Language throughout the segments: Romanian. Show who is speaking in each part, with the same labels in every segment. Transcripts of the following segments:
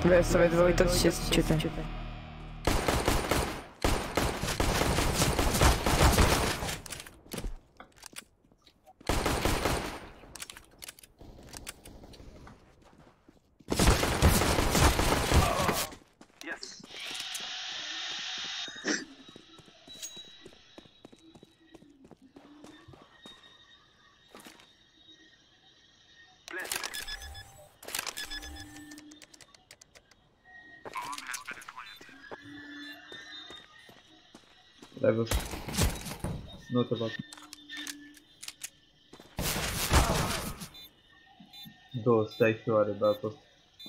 Speaker 1: Vreau să văd, vă uitați ce cite.
Speaker 2: L-ai văzut. Nu te bag. 200 IQ are datul ăsta.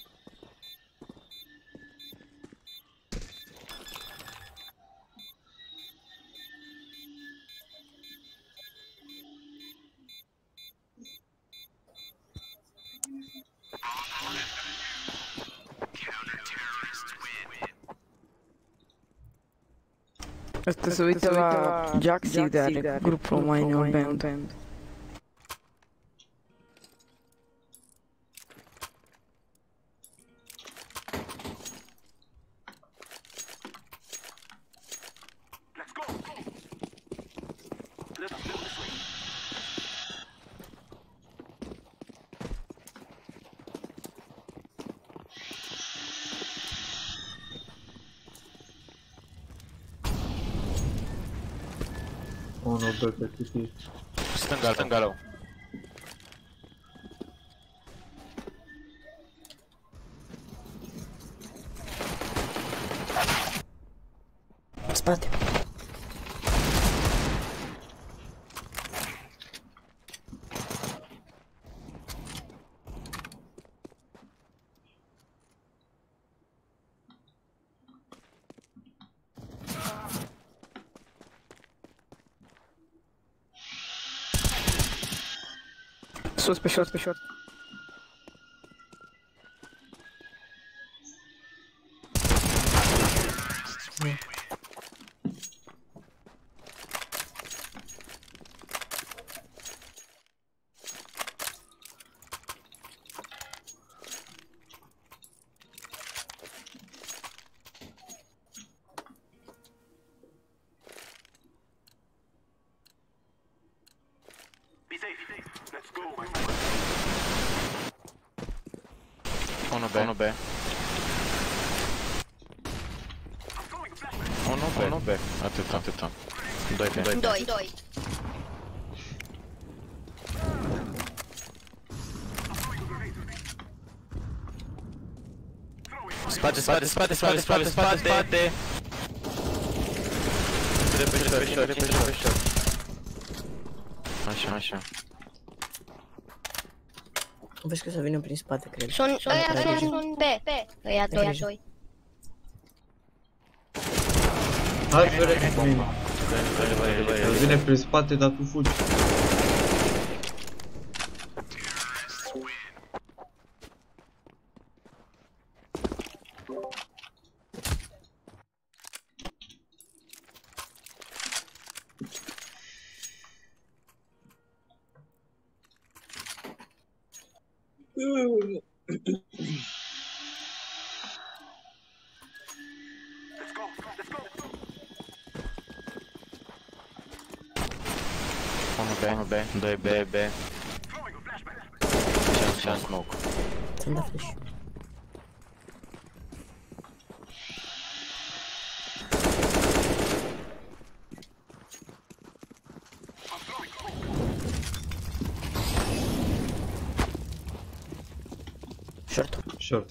Speaker 1: Asta se uită la Jaxi de are grupul mai nou band.
Speaker 2: Unul, doi pe CT.
Speaker 3: Stânga rău.
Speaker 1: Spate. Sus pe short, pe short.
Speaker 3: Unu B. Unu B. Atâta. 2 B.
Speaker 4: 2.
Speaker 3: Spate. Repede. Așa.
Speaker 5: Vezi că să vină prin spate, cred.
Speaker 4: Ăia sunt B. Ăia 2.
Speaker 2: Hai, fere, el vine prin spate, dar tu fugi.
Speaker 3: Unu B. 2 B. Și smoke.
Speaker 5: Ți-am dat flash.
Speaker 2: Short.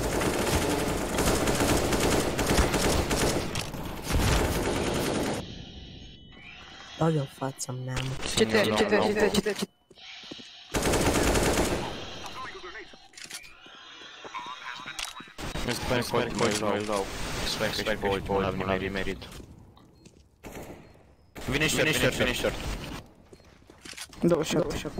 Speaker 5: Dau eu fața mea, mă.
Speaker 1: Cite.
Speaker 3: Îi dau. Spec și boi, n-am nimerit. Vine short.
Speaker 1: 27.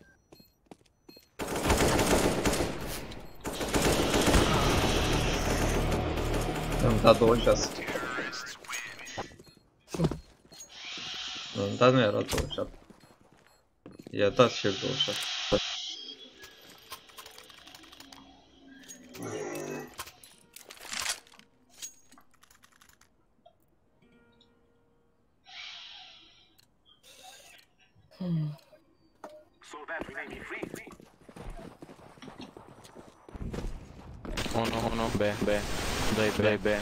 Speaker 2: Am dat 26. Dar nu era 27. I-a dat și el 27.
Speaker 3: 1, B, 2, B.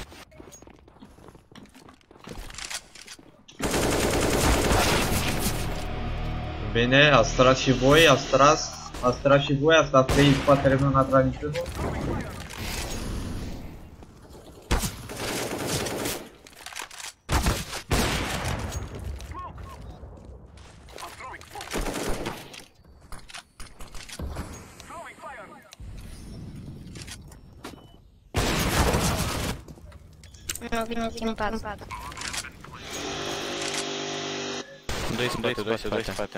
Speaker 2: Bine, ați tras și voi, ați tras și voi, asta 3 în spatele meu n-a tras niciunul.
Speaker 4: Nu țin pas.
Speaker 3: 2 spate.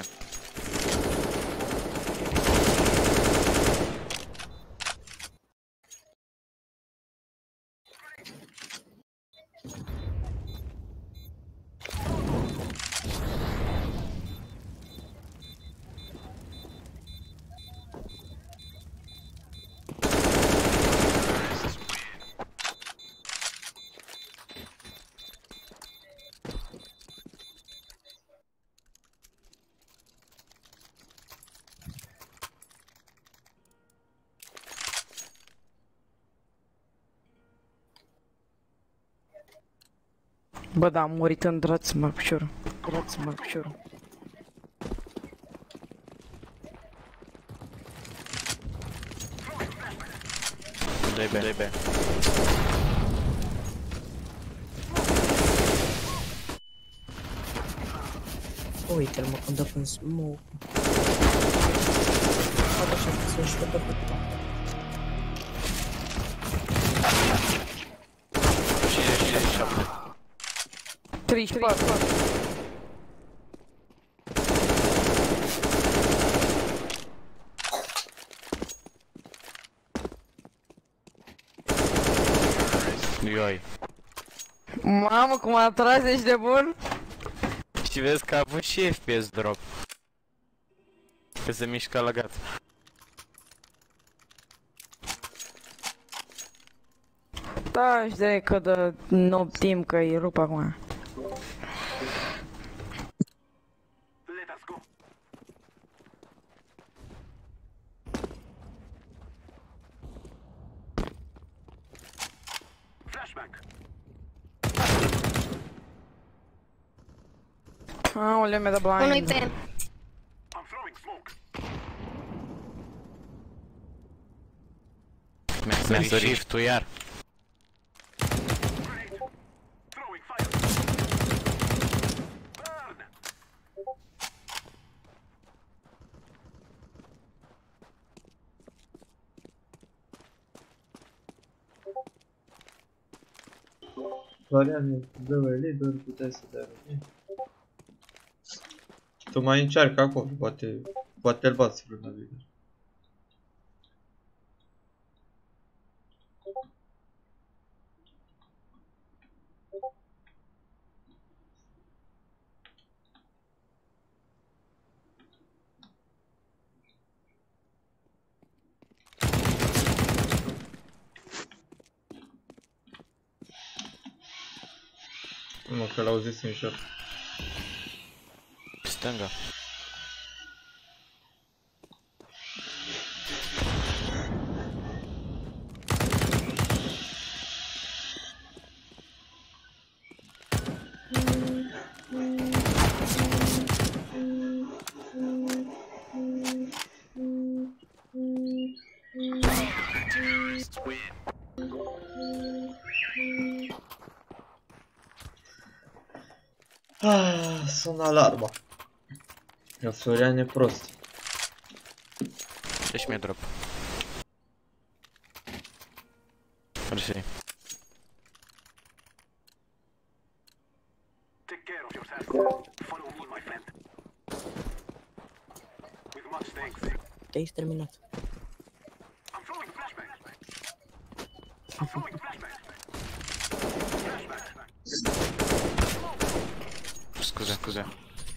Speaker 1: Bă, da, am murit în drață-mă piciorul.
Speaker 3: 2 B.
Speaker 5: Uite-l, mă, când dă în smoke. Fac așa, să-și fătă pe toată.
Speaker 3: 57.
Speaker 1: 34.
Speaker 3: Ioi.
Speaker 1: Mamă, cum a tras, ești de bun?
Speaker 3: Și vezi că a avut și FPS drop. Că se mișca la gata.
Speaker 1: Da, și de că de no timp că îi rup acum. Aoleu, mi-a dat blind.
Speaker 4: Unui pe.
Speaker 3: Mi-a sărit shift-ul iar.
Speaker 2: Florian, dă-o liber, puteai să dea bine. Tu mai încearcă acolo, poate îl bați vreuna liber. Nu, că l-auzisem și eu.
Speaker 3: Stânga.
Speaker 2: Sună alarma. Că Florian e prost.
Speaker 3: Deci mi-e drop. Mersi.
Speaker 5: Te-ai terminat.
Speaker 3: Scuze.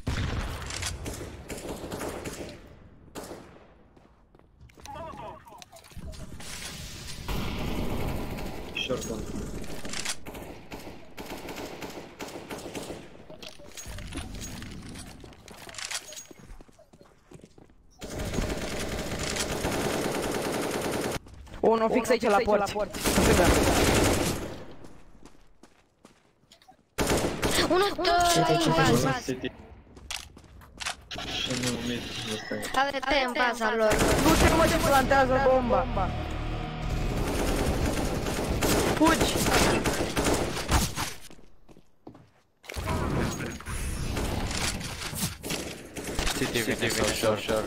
Speaker 2: Shotgun.
Speaker 1: Unul fix aici la porți. În stânga.
Speaker 4: Unul în bază.
Speaker 2: City. Și nu mid, ăsta e.
Speaker 4: AVP în baza lor.
Speaker 1: Du-te, nu mă ce plantează bomba. Fugi.
Speaker 3: City vine short.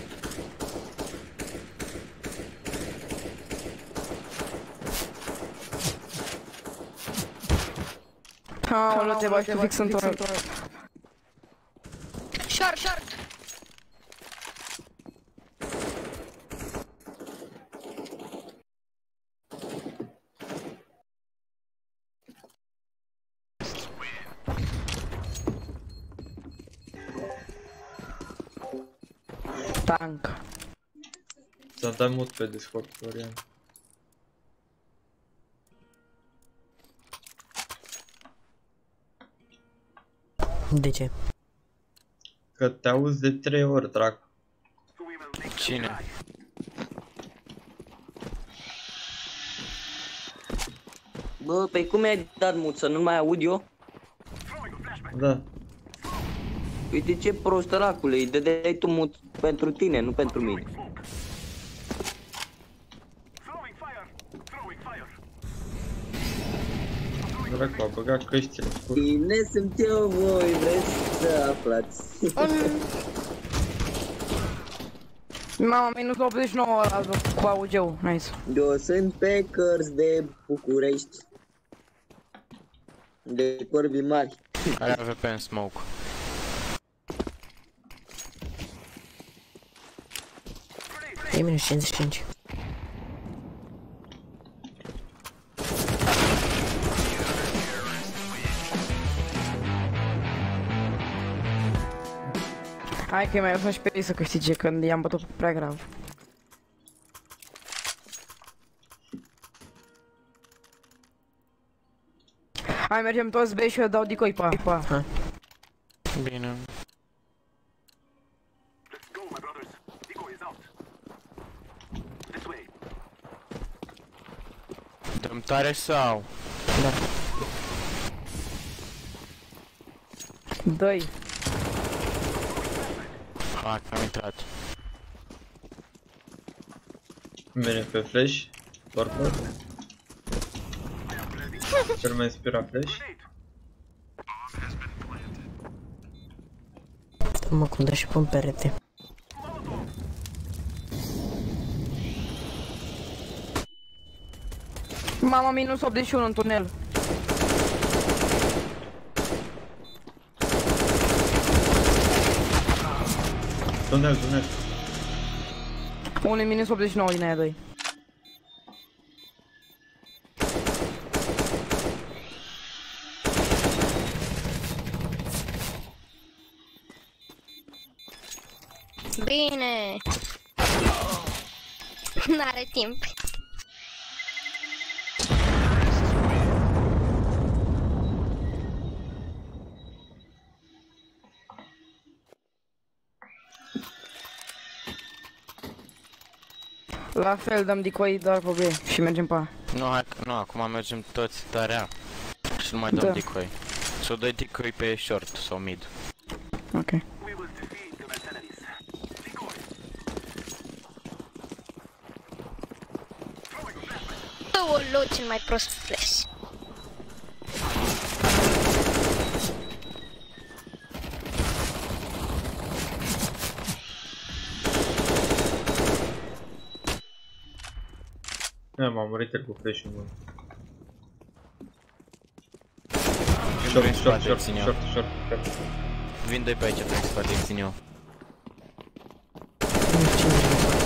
Speaker 1: Aoleu, te bagi tu fix în turret.
Speaker 4: Short.
Speaker 1: Tank.
Speaker 2: S-a dat mut pe Discord, Florian.
Speaker 5: De ce?
Speaker 2: Că te auzi de 3 ori, dracu.
Speaker 3: Cine?
Speaker 6: Bă, pe cum mi-ai dat mut să nu mai aud eu?
Speaker 2: Da.
Speaker 6: Uite ce prostăracule, îi dădeai tu mut pentru tine, nu pentru mine.
Speaker 2: Dracu, a băgat căștile.
Speaker 6: Cine sunt eu, voi vreți să aflați?
Speaker 1: Mama, minus 89 ăla cu AUG-ul, nice.
Speaker 6: Eu sunt Packers de București. De corbii mari.
Speaker 3: Are AVP în smoke.
Speaker 5: E minus 55.
Speaker 1: Hai că mai lăsăm și pe ei să câștige când i-am bătut prea grav. Hai, mergem toți B și eu dau decoy pe A.
Speaker 5: Hai.
Speaker 3: Bine. Dăm tare sau?
Speaker 5: Da.
Speaker 1: Dă-i.
Speaker 3: Hai, am intrat.
Speaker 2: Vine pe flash. Torpor. Cel mai inspira flash.
Speaker 5: Mă condă și pun perete.
Speaker 1: Mama, minus 81 în tunel.
Speaker 2: Tunel.
Speaker 1: Unul minus 89 din aia 2.
Speaker 4: Bine. N-are timp.
Speaker 1: La fel, dăm decoy doar pe B și mergem pe A.
Speaker 3: Nu, hai, nu, acum mergem toți tarea. Și nu mai dăm
Speaker 1: Da.
Speaker 3: decoy. Să o dai decoy pe short sau mid.
Speaker 1: Ok.
Speaker 4: Aoleu, cel mai prost flash.
Speaker 2: M-am murit el cu flash-ul meu.
Speaker 3: Prin spate, țin eu.
Speaker 2: Short.
Speaker 3: Vin doi pe aici, prin spate, țin eu.
Speaker 5: Minus 50.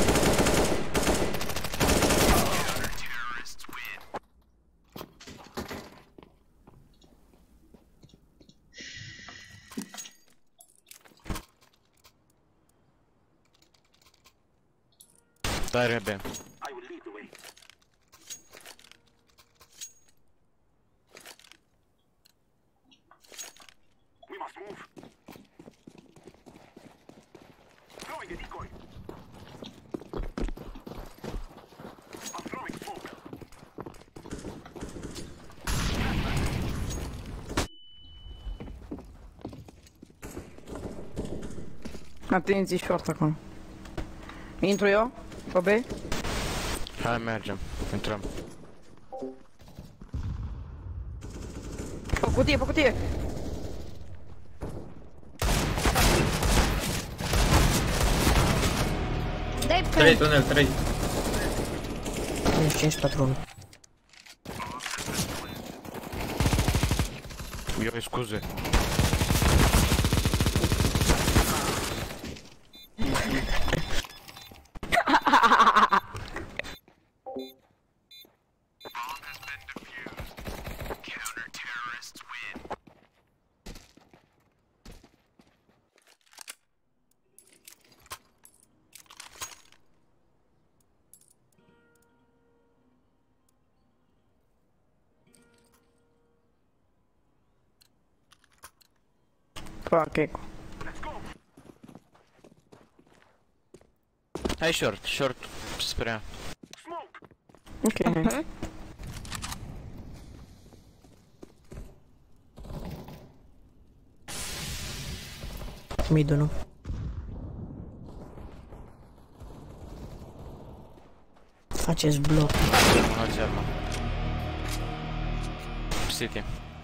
Speaker 3: Tare B.
Speaker 1: Atenție, short acolo. Intru eu? Pe B?
Speaker 3: Hai, mergem. Intrăm.
Speaker 1: Pe cutie, pe cutie!
Speaker 4: Dai
Speaker 2: 3 tunel, 3.
Speaker 5: 55-4-1.
Speaker 3: Eu, scuze.
Speaker 1: Fac eco.
Speaker 3: Hai short, short spre ea.
Speaker 1: Ok, hai.
Speaker 5: Mid 1. Faceți bloc.
Speaker 3: Luați arma. City.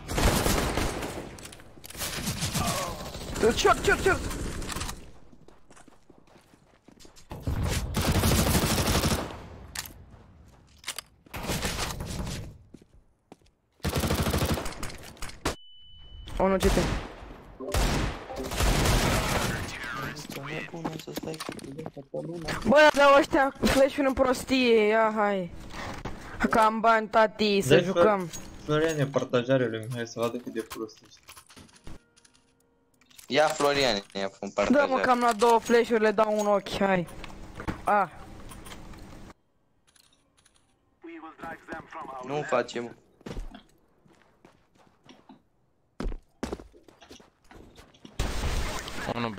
Speaker 1: Short, short, short! Unul GT. Bă, dar ăștia flash-uri în prostie, ia hai. Că am bani, tati, să
Speaker 2: Deci,
Speaker 1: jucăm.
Speaker 2: Florian e partajarea lui Mihai să vadă cât de prost ești.
Speaker 6: Ia Florian, ia un
Speaker 1: Da, mă,
Speaker 6: partajat.
Speaker 1: că am luat două flash-uri, le dau un ochi, hai. Ah,
Speaker 6: Nu facem.
Speaker 3: Unul B.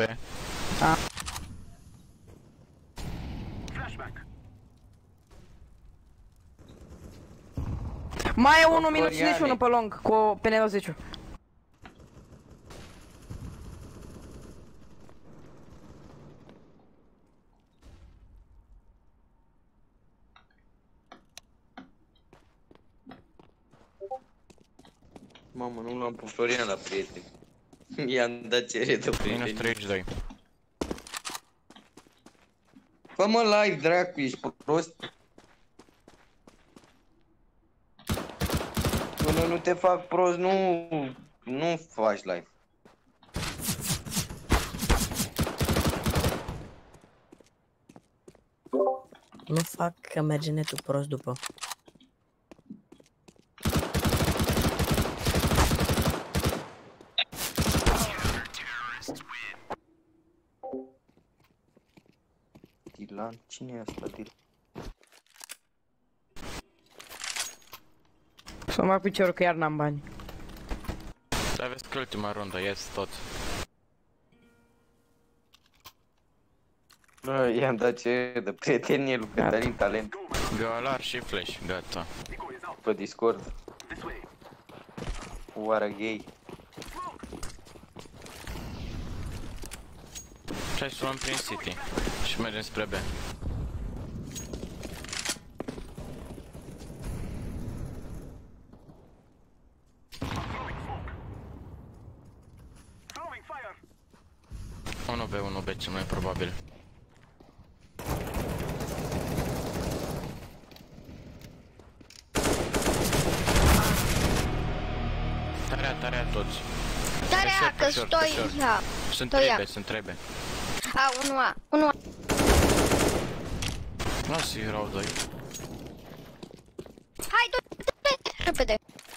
Speaker 1: mai e unul minus
Speaker 6: Floriane.
Speaker 1: nici unul pe long, cu PN20.
Speaker 6: Mamă, nu l-am pe Florian la prieteni. I-am dat cerere de
Speaker 3: Minus
Speaker 6: prieteni.
Speaker 3: 32.
Speaker 6: Fă-mă live, dracu, ești prost? Până nu te fac prost, nu faci live.
Speaker 5: Nu fac că merge netul prost după.
Speaker 6: Dylan, cine e asta, Dylan?
Speaker 1: Să mă piciorul că iar n-am bani.
Speaker 3: Dar vezi că ultima rundă, ies tot.
Speaker 6: Bă, i-am dat cerere de prietenie lui Cătălin Talent
Speaker 3: Galar și flash, gata.
Speaker 6: pe Discord. Oară gay.
Speaker 3: Hai să luăm prin City și mergem spre B. Unul B, unul B, cel mai probabil. Tarea toți.
Speaker 4: Tarea
Speaker 3: short,
Speaker 4: că
Speaker 3: pe short, pe
Speaker 4: stoi,
Speaker 3: short.
Speaker 4: ia.
Speaker 3: Sunt
Speaker 4: Stoi, ia.
Speaker 3: trebuie, sunt trebuie.
Speaker 4: A, 1A, 1A.
Speaker 3: Lasă-i erau doi.
Speaker 4: Hai, doi, repede.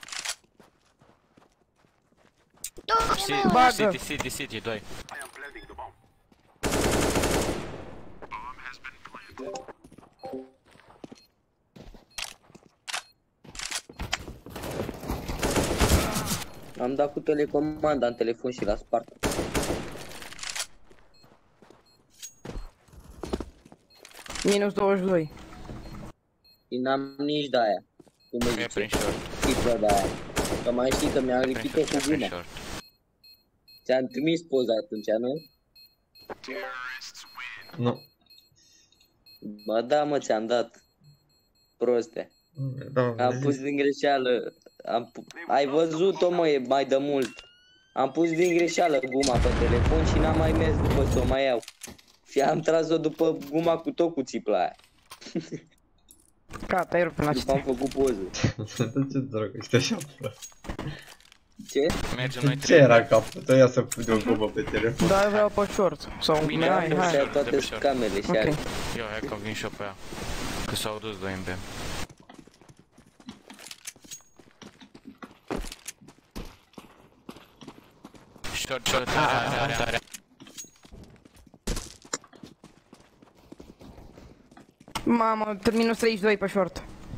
Speaker 4: Doi,
Speaker 1: Bagă.
Speaker 3: City, doi.
Speaker 6: Am dat cu telecomanda în telefon și l-a spart.
Speaker 1: Minus 22.
Speaker 6: Și n-am nici de aia. Cum îi
Speaker 3: E prin
Speaker 6: zice?
Speaker 3: short.
Speaker 6: Chipă de aia. Că mai știi că mi-am
Speaker 3: Prin
Speaker 6: lipit-o
Speaker 3: short,
Speaker 6: cu
Speaker 3: prin
Speaker 6: guma.
Speaker 3: short.
Speaker 6: Ți-am trimis poza atunci, nu?
Speaker 2: Nu.
Speaker 6: Ba da, mă, ți-am dat. Proste.
Speaker 2: Da,
Speaker 6: Am pus din greșeală. Ai văzut-o, mă, e mai de mult. Am pus din greșeală guma pe telefon și n-am mai mers după să o mai iau. Și am tras-o după guma cu tot cu țipla aia.
Speaker 1: Gata, ai rupt la
Speaker 6: După am
Speaker 1: cite.
Speaker 6: făcut poză.
Speaker 2: De ce dragă, ești așa prost?
Speaker 6: Ce?
Speaker 3: Mergem noi
Speaker 2: Ce
Speaker 3: trei.
Speaker 2: era capul tău? Ia să pui de o gumă pe telefon.
Speaker 1: Da, eu vreau pe short. Sau,
Speaker 3: Bine,
Speaker 1: hai,
Speaker 6: Am
Speaker 1: hai.
Speaker 6: pus toate scamerele și
Speaker 1: Ok.
Speaker 6: alea.
Speaker 3: Eu, hai că vin și eu pe ea. Că s-au dus 2 în B. Short, are.
Speaker 1: Mamă, minus 32 pe short.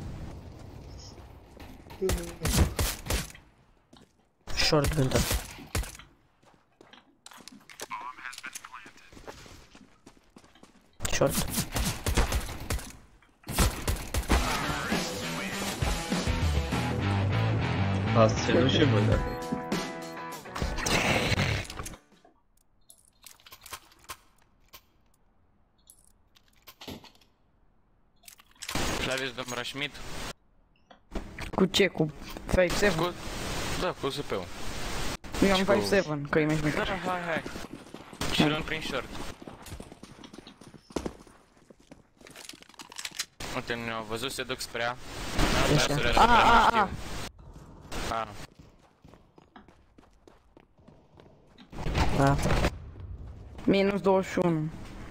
Speaker 5: Short Winter. Short.
Speaker 2: Asta ce nu și văd de acolo.
Speaker 3: Flavius dăm rush mid.
Speaker 1: Cu ce? Cu 5-7?
Speaker 3: Cu... Da, cu ZP-ul.
Speaker 1: Eu
Speaker 3: și
Speaker 1: am
Speaker 3: cu-
Speaker 1: 5-7, că e mai
Speaker 3: Da,
Speaker 1: șmecher.
Speaker 3: hai. Și luăm prin short. Uite, nu ne-au văzut, se duc spre A.
Speaker 1: A.
Speaker 3: A.
Speaker 5: Da.
Speaker 1: Minus 21.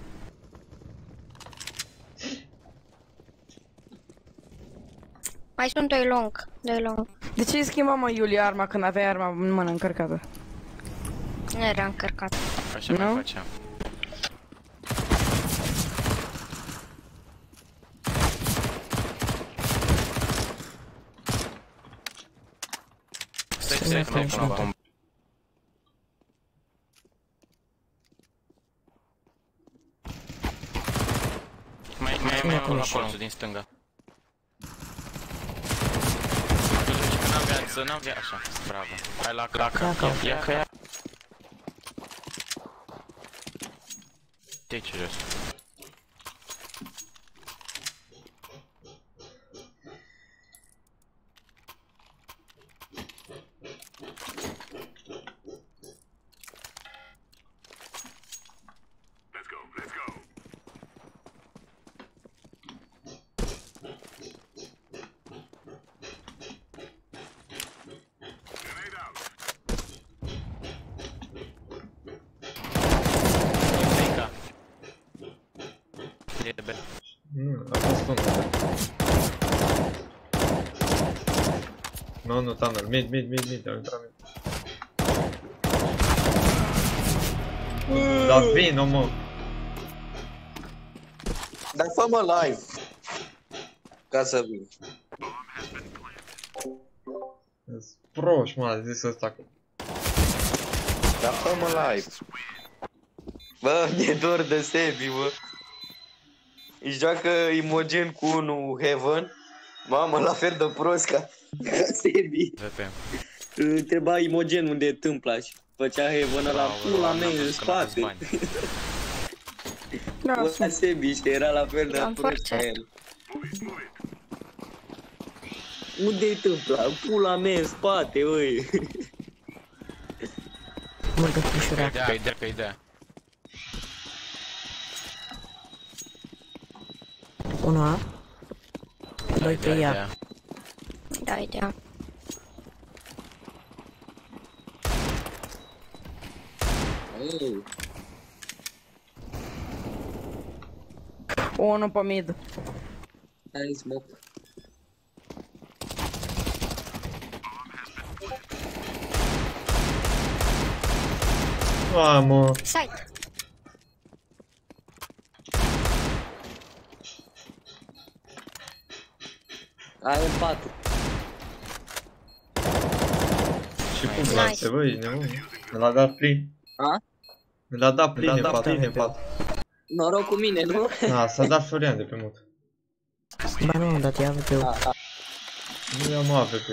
Speaker 4: Mai sunt doi long. Doi long.
Speaker 1: De ce îi schimba, mă, Iulia, arma când avea arma în mână încărcată?
Speaker 4: Nu era încărcat.
Speaker 3: Așa
Speaker 1: Nu?
Speaker 3: mai facem. Stai,
Speaker 5: facem
Speaker 3: până la bombă. Mai unul la colțul din stânga. N-am viață, n-am viață. Așa, bravo. Hai la caca. Ia că ia. Ce jos? Frica. E de B.
Speaker 2: Nu, a fost unul. Nu, tunnel, mid, am intrat mid. Da, vino, mă.
Speaker 6: Dar fă-mă live. Ca să vin.
Speaker 2: Ești proști, mă, a zis ăsta cu...
Speaker 6: Dar fă-mă live. Bă, mi-e dor de Sebi, bă. Își joacă Imogen cu unul Heaven. Mamă, la fel de prost ca Sebi.
Speaker 3: VP.
Speaker 6: Întreba Imogen unde e tâmpla și făcea Heaven la pula mea în spate.
Speaker 1: Da,
Speaker 6: Bă,
Speaker 1: sunt.
Speaker 6: Sebi și era la fel de
Speaker 4: Am
Speaker 6: prost ca
Speaker 4: forțat.
Speaker 6: el. Unde e tâmpla? Pula mea în spate, oi.
Speaker 5: Multă fișurea.
Speaker 3: Că-i dea.
Speaker 5: 1 A. 2 pe ea.
Speaker 4: Da, ideea.
Speaker 1: Unul pe mid.
Speaker 6: Hai, smoke.
Speaker 2: Mamă.
Speaker 4: Site.
Speaker 6: Ai un 4.
Speaker 2: Și cum
Speaker 4: Nice.
Speaker 2: place, băi, e nebun. Mi l-a dat plin.
Speaker 6: A?
Speaker 2: Mi l-a dat plin, e 4.
Speaker 6: Noroc cu mine, nu?
Speaker 2: Da, s-a dat Florian de pe mut.
Speaker 5: Ba nu am dat ea AVP-ul.
Speaker 2: Nu i-am AVP.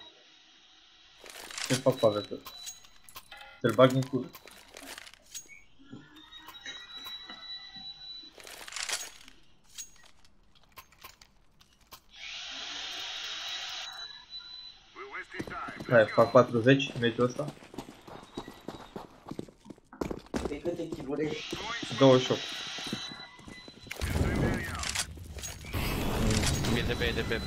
Speaker 2: Ce fac cu AVP? Te-l bag în cur. Hai, fac 40 meciul ăsta.
Speaker 6: De câte kill-uri?
Speaker 2: 28.
Speaker 3: E de B, e de B, B.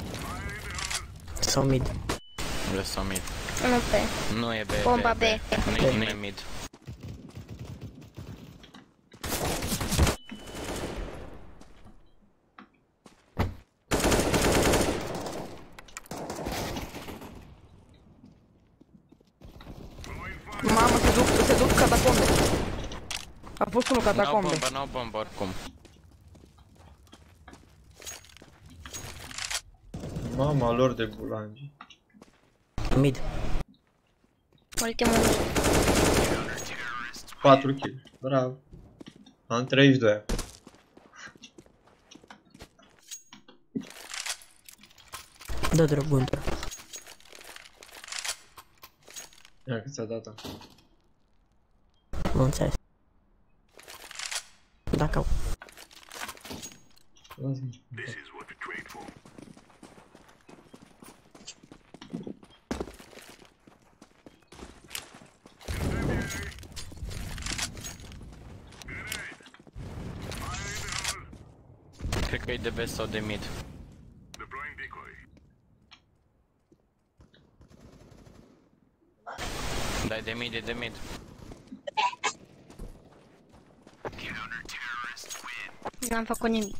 Speaker 5: Sau mid.
Speaker 3: Lăsăm mid.
Speaker 4: Nu pe.
Speaker 3: Nu e B,
Speaker 4: Bomba B.
Speaker 3: Nu e mid.
Speaker 1: Mamă, se duc catacombe. A fost unul catacombe.
Speaker 3: N-au bombă oricum.
Speaker 2: Mama lor de bulangi.
Speaker 5: Mid.
Speaker 4: Ultimul.
Speaker 2: 4 kill. Bravo. Am 32.
Speaker 5: Dă drop Gunter.
Speaker 2: Ia că ți-a dat.
Speaker 5: Nu înțeles. Dacă...
Speaker 2: Lasă-mă.
Speaker 3: Cred că e de B sau de mid. Da, e de mid, e de mid.
Speaker 4: N-am făcut nimic.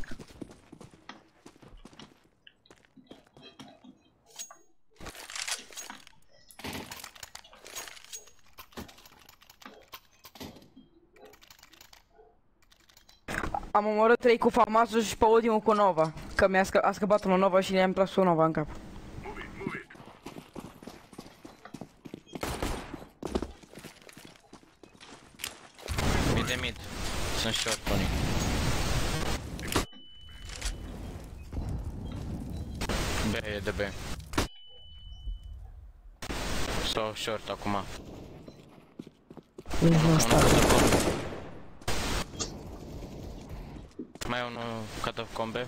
Speaker 1: Am omorât 3 cu Famasul și pe ultimul cu Nova. Că a scăpat un Nova și le-am plas un Nova în cap.
Speaker 3: E de mid. Sunt short unii. B, e de B. Sau short acum.
Speaker 5: Nici nu asta.
Speaker 3: Mai e unul catacombe.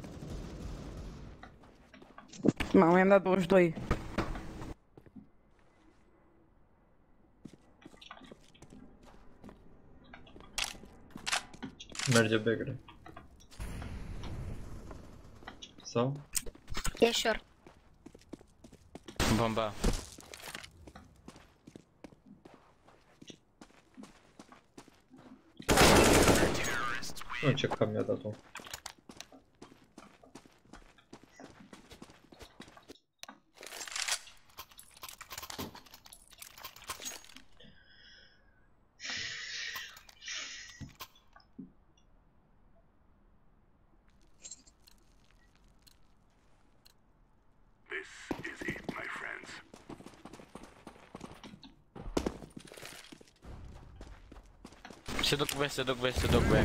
Speaker 1: Mamă, i-am dat 22.
Speaker 2: Merge B, cred. Sau?
Speaker 4: E short.
Speaker 3: Bomba.
Speaker 2: Nu, ce cam mi-a dat-o.
Speaker 3: Se duc B, se duc B, se duc B.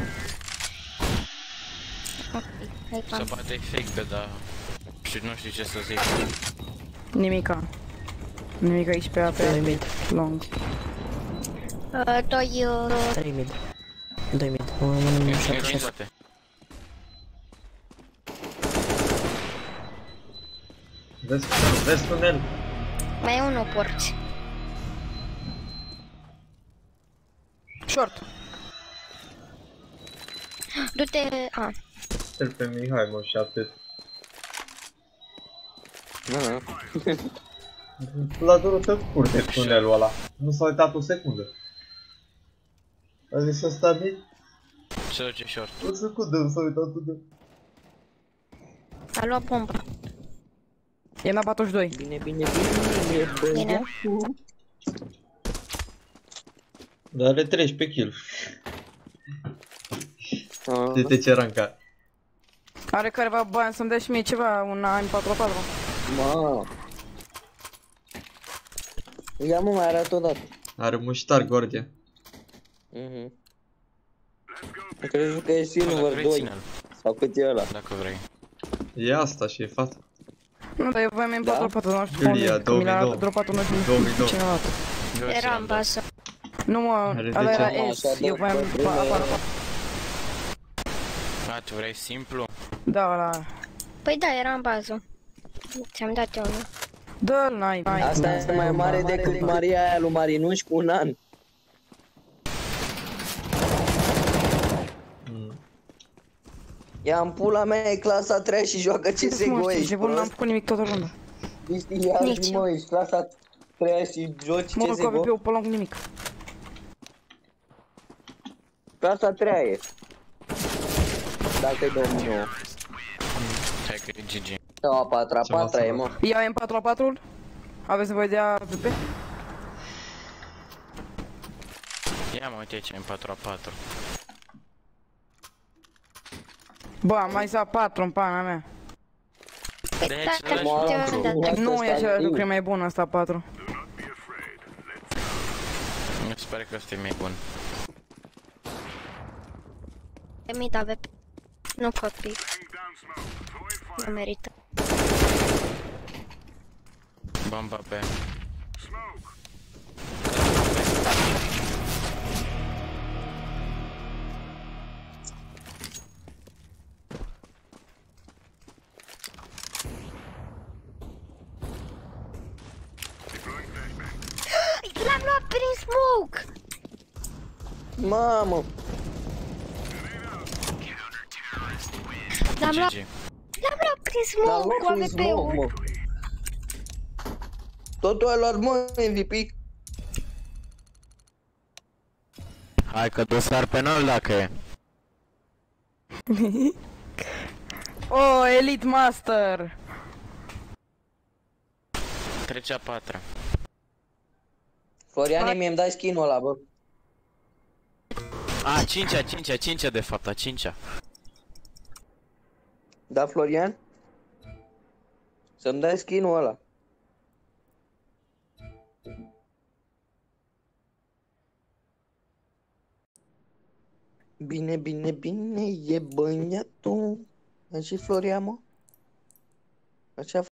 Speaker 4: Ok, hai
Speaker 3: Se
Speaker 4: pam.
Speaker 3: poate fake B, dar... Și nu știu ce să zic.
Speaker 1: Nimica. Nimica aici pe A, pe
Speaker 5: Doi mid.
Speaker 1: long.
Speaker 4: Doi...
Speaker 5: 3 mid. 2 mid. Unul
Speaker 3: E
Speaker 5: 7
Speaker 3: din
Speaker 5: 6.
Speaker 3: spate.
Speaker 2: Vezi tunel.
Speaker 4: Mai e unul porți.
Speaker 1: Short.
Speaker 4: Du-te... A.
Speaker 2: Îl pe Mihai, mă, și atât. La durul să curte tunelul ăla. Nu s-a uitat o secundă. A zis să sta bine?
Speaker 3: Se duce short.
Speaker 2: O secundă, nu s-a uitat tunel.
Speaker 4: A luat bomba.
Speaker 1: E la 42.
Speaker 4: Bine.
Speaker 2: Dar are 13 kill. Uite ce ranca.
Speaker 1: Are careva bani să-mi dea și mie ceva, un AM44.
Speaker 7: Mă. Ia mă, mai arată odată.
Speaker 2: Are muștar Gordia.
Speaker 7: Crezi că e Silver 2 sau cât e ăla?
Speaker 3: Dacă vrei.
Speaker 2: E asta și e fata.
Speaker 1: Nu, dar eu voiam M44, nu știu
Speaker 2: Iulia,
Speaker 1: unde, că mi l-a
Speaker 2: 2009.
Speaker 1: dropat unul și
Speaker 2: 2009.
Speaker 1: cineva.
Speaker 4: Era în bază.
Speaker 1: Nu mă,
Speaker 2: Are
Speaker 1: ăla
Speaker 2: de
Speaker 1: era
Speaker 2: ce?
Speaker 1: S, eu voiam apară.
Speaker 3: A, tu vrei simplu?
Speaker 1: Da, ăla.
Speaker 4: Păi da, era în bază. Ți-am dat eu unul.
Speaker 1: Dă-l, n-ai.
Speaker 7: Asta este mai mare decât Maria aia lui Marinuș cu un an. Ia în pula mea, e clasa 3 și joacă CSGO, ești
Speaker 1: N-am
Speaker 7: prost?
Speaker 1: făcut nimic toată runda.
Speaker 7: Ia zi, mă, ești clasa 3 și joci
Speaker 1: Mă, cu
Speaker 7: CSGO?
Speaker 1: AVP-ul pe loc nimic.
Speaker 7: Clasa 3 e. Dacă-i 2009.
Speaker 3: Hai că e GG.
Speaker 7: Sau a 4-a,
Speaker 2: Ce masă,
Speaker 7: 4-a e, mă.
Speaker 1: Ia M4A4-ul? Aveți nevoie de AVP?
Speaker 3: Ia mă, uite aici, în 4x4.
Speaker 1: Bă, am mai zis A4 în pana mea.
Speaker 4: Păi
Speaker 3: De
Speaker 4: dacă
Speaker 3: aici,
Speaker 4: nu
Speaker 3: de
Speaker 4: te
Speaker 3: aici,
Speaker 4: am
Speaker 3: lucru.
Speaker 4: dat.
Speaker 1: Nu e același lucru, e mai bun asta A4.
Speaker 3: Mi se pare că ăsta e mai bun.
Speaker 4: Mi da VP. Nu pot pic. Nu merită.
Speaker 3: Bomba B.
Speaker 4: L-am luat prin smoke!
Speaker 7: Mamă!
Speaker 4: L-am luat
Speaker 3: GG.
Speaker 4: prin
Speaker 7: Dar
Speaker 4: smoke cu
Speaker 7: nu cu smoke,
Speaker 4: AVP-ul.
Speaker 7: mă. Totul ai luat, mă, MVP.
Speaker 3: Hai că dosar penal dacă e.
Speaker 1: Oh, Elite Master!
Speaker 3: Trece a 4-a.
Speaker 7: Floriane, mie-mi dai skin-ul ăla, bă.
Speaker 3: A, 5-a de fapt, a 5-a.
Speaker 7: Da, Florian? Să-mi dai skin-ul ăla. Bine, bine, bine, e băiatul. Și Florian, mă? Așa